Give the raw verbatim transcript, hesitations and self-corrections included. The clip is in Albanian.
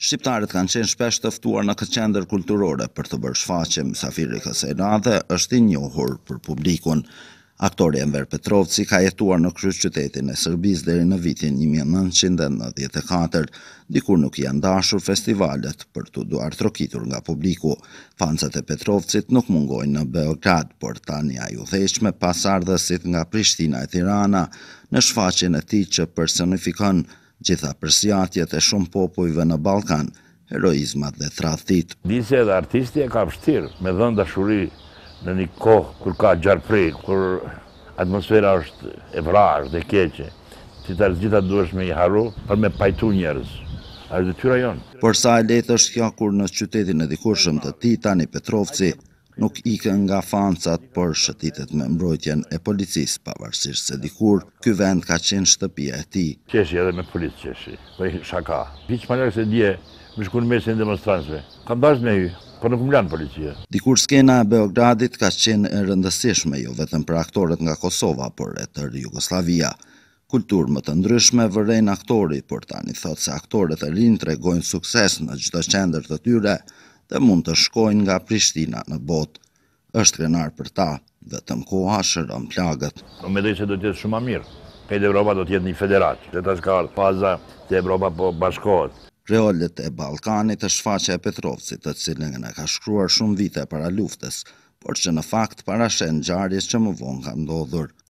Shqiptarët kanë qenë shpesh të ftuar në këtë qendër kulturore për të bërë shfaqje. Mysafiri kësaj radhe është i njohur për publikun. Aktori Enver Petrovci ka jetuar në kryeqytetin e Serbisë deri në vitin një mijë e nëntëqind e nëntëdhjetë e katër, dikur nuk janë dashur festivalet për t'u duar trokitur nga publiku. Fancat e Petrovcit nuk mungojnë në Beograd, por tani ai udhëheq me pasardhësit nga Prishtina e Tirana në shfaqjen e tij që personifikon gjitha përsjatjet e shumë popujve në Ballkan, heroizmat dhe tradhtit. Di se edhe artisti e ka vështirë me dhënë dashuri në një kohë kur ka gjarpri, kur atmosfera është e vrarë dhe keqe. Ti të gjitha duhesh me i harru për me pajtu njerëz. A është detyra jonë. Por sa e lehtë është kjo kur në qytetin e dikurshëm të tij tani Petrovci nuk ikën nga fancat, por shëtitet me mbrojtjen e policisë, pavarësisht se dikur ky vend ka qenë shtëpia e tij. Qeshi edhe me policë qeshi, po shaka. Hiç më lërë se dje, më shkuën mesin e demonstrantëve. Kam dashur me hy, por nuk më lanë policia. Dikur skena e Beogradit ka qenë e rëndësishme jo vetëm për aktorët nga Kosova, por e tërë Jugoslavia. Kulturë më të ndryshme vërejnë aktori, por tani thot se aktorët e rinj tregojnë sukses në çdo qendër të tyre dhe mund të shkojnë nga Prishtina në botë. Është krenar për ta, vetëm koha shëron plagët. Unë mendoj se do të jetë shumë më mirë. Këtë Evropa do të jetë një federat, dhe ta s'ka ardhur faza se Evropa po bashkohet. Kreolet e Ballkanit është shfaqja e Petrovcit, të cilën e ka shkruar shumë vite para luftës, por që në fakt parashen ngjarjes që më vonë kanë ndodhur.